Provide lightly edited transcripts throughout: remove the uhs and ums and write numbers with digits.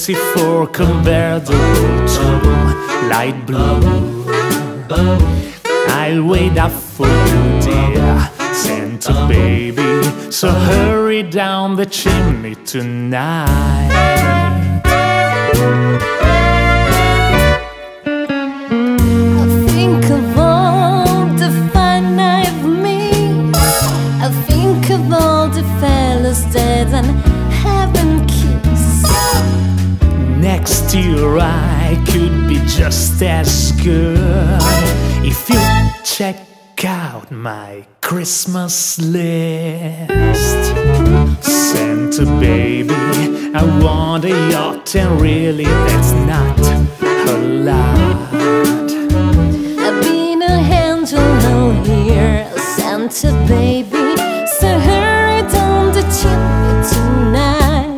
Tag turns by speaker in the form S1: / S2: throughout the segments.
S1: 64 convertible to light blue. I'll wait up for you, dear Santa baby, so hurry down the chimney tonight.
S2: I think of all the fun I've made. I think of all the fellas that I haven't kissed.
S1: Next year I could be just as good if you check out my Christmas list. Santa baby, I want a yacht, and really that's not a lot.
S2: I've been a angel out here, Santa baby, so hurry down the chimney tonight.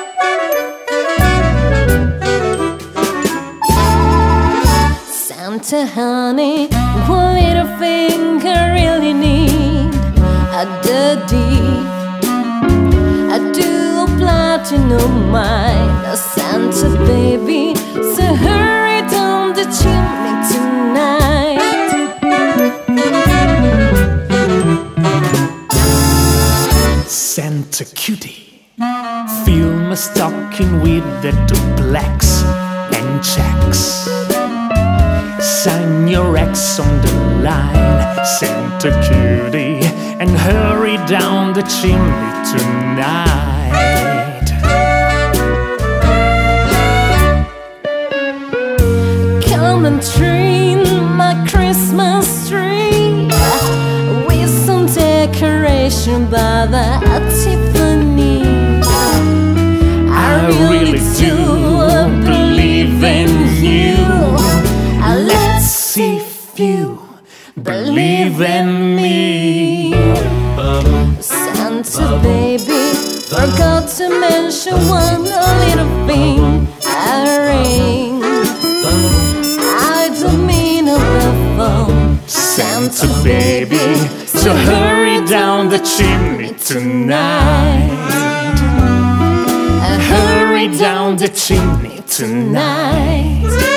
S2: Santa honey, one little thing I really need, a daddy, I do a platinum mine, a Santa baby, so hurry down the chimney tonight.
S1: Santa cutie, fill my stocking with the blacks and checks. Sign your ex on the line, Santa cutie, and hurry down the chimney tonight.
S2: Come and trim my Christmas tree with some decoration by the Tiffany.
S1: I really do believe in you. Let's see if you believe in me.
S2: Santa baby, forgot to mention one little thing, a ring. I don't mean a phone,
S1: Santa baby, so hurry down the chimney tonight. Hurry down the chimney tonight.